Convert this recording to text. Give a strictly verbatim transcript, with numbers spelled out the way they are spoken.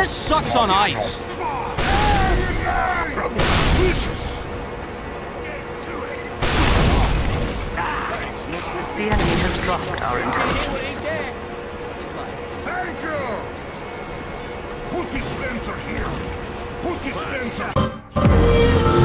This sucks on ice. The enemy has dropped our intelligence. Thank you! Put dispenser here! Put dispenser!